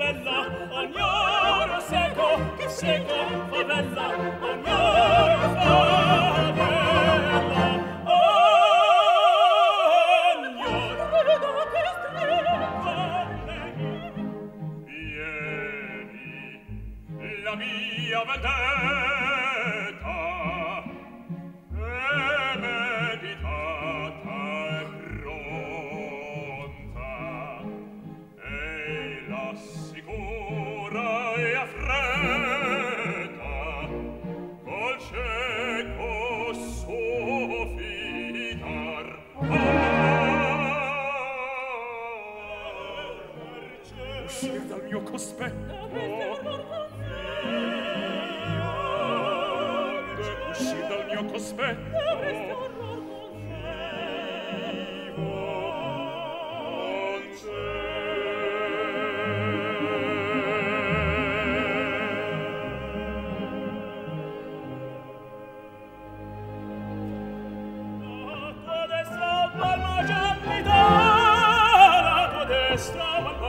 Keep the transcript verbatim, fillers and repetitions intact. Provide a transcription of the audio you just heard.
favella, ognoro seco, che seco, favella, ognoro favella. La mia vendetta è meditata e pronta, ei l'assicura e affretta col cieco suo fidar. Uscir dal mio cospetto, uscì dal mio cospetto, vivo con te. La tua destra palma già mi dà, la tua destra palma